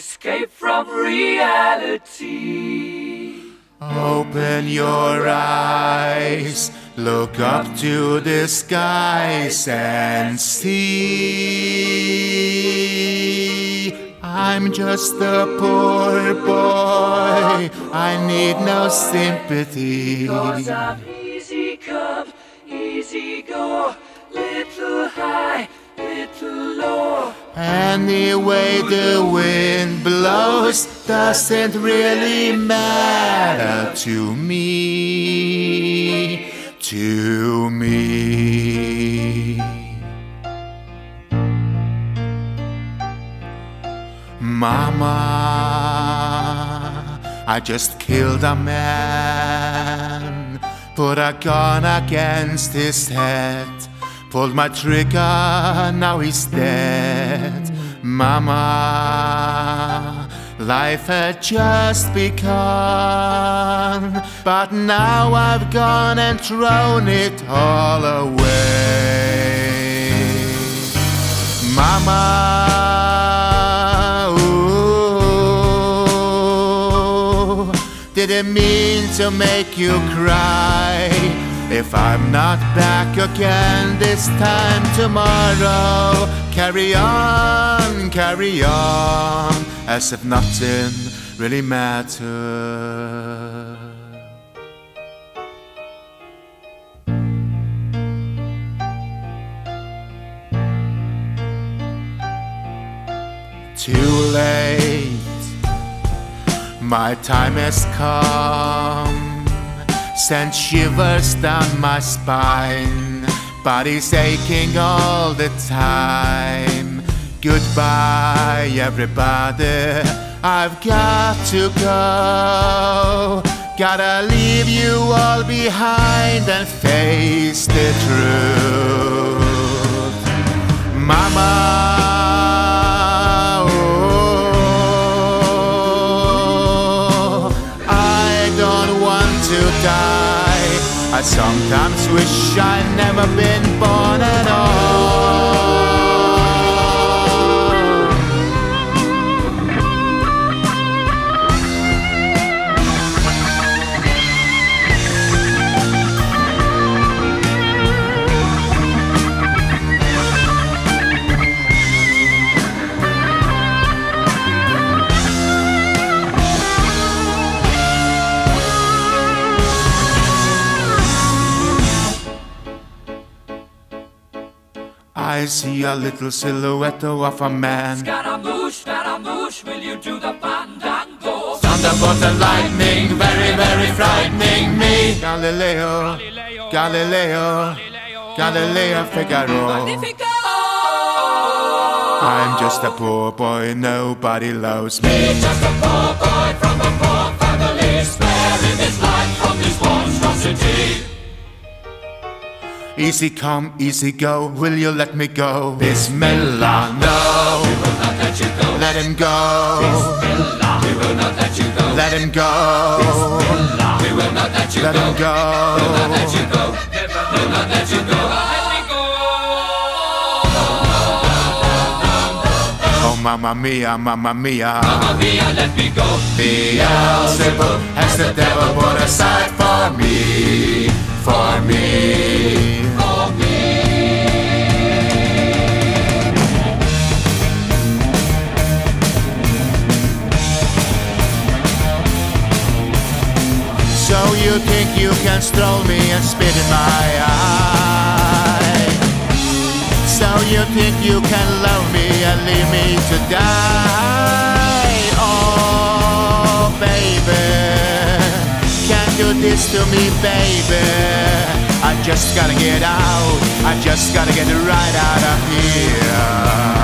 escape from reality. Open your eyes, look up to the skies and see. I'm just a poor boy, I need no sympathy. 'Cause I'm easy come, easy go, little high, little low. Any way the wind blows doesn't really matter to me, to me. Mama, I just killed a man, put a gun against his head, pulled my trigger, now he's dead. Mama, life had just begun, but now I've gone and thrown it all away. Mama, didn't mean to make you cry. If I'm not back again this time tomorrow, carry on, as if nothing really mattered. Too late, my time has come, sent shivers down my spine, body's aching all the time. Goodbye everybody, I've got to go. Gotta leave you all behind and face the truth. Mama, die. I sometimes wish I'd never been born at all. I see a little silhouette of a man. Scaramouche, will you do the fandango? Thunderbolt and lightning, very, very frightening me. Galileo, Galileo, Galileo Figaro. I'm just a poor boy, nobody loves me. Just a poor boy from a poor family, sparing his life from this monstrosity. Easy come, easy go, will you let me go? Bismillah, no, we will not let you go. Let him go. Bismillah, we will not let you go. Let him go. Bismillah, we will not let you Let go. him go. We'll not let you go. We'll not let you go. Oh mamma mia, mamma mia, Mamma mia, let me go. Beelzebub has the devil put aside for me, for me. So you think you can stroll me and spit in my eye? So you think you can love me and leave me to die? Oh baby, can't do this to me baby. I just gotta get out, I just gotta get right out of here.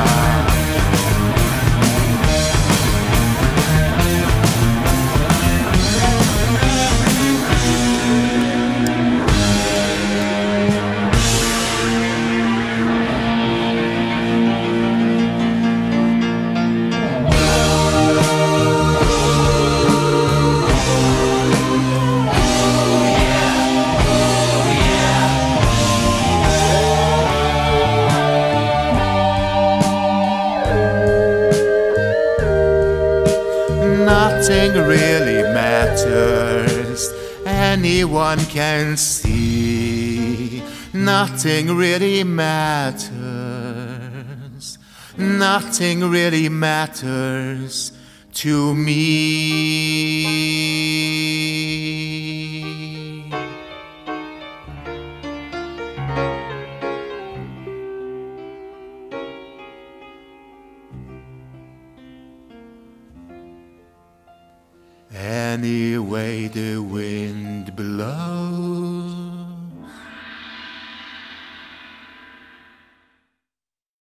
nothing really matters. Anyone can see, nothing really matters. Nothing really matters to me. Any way the wind blows,